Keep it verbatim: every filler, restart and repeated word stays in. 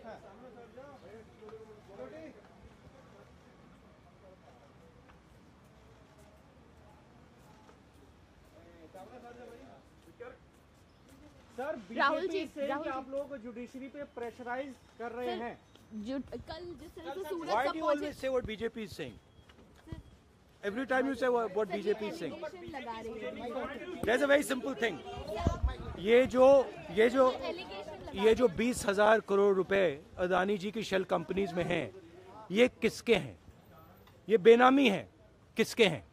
Sir BJP से कि आप लोगों को जुडिशरी पे प्रेशराइज कर रहे हैं। जो कल जिस तरह से सूरत Why तक do you पहुंचे- always say what B J P is saying? Every time you say what, what B J P is saying. allegation लगा रही है। There's a very simple thing. ये जो ये जो Allegation लगा ये जो बीस हजार करोड़ रुपए अदानी जी की शेल कंपनीज में हैं, ये किसके हैं? ये बेनामी हैं, किसके हैं?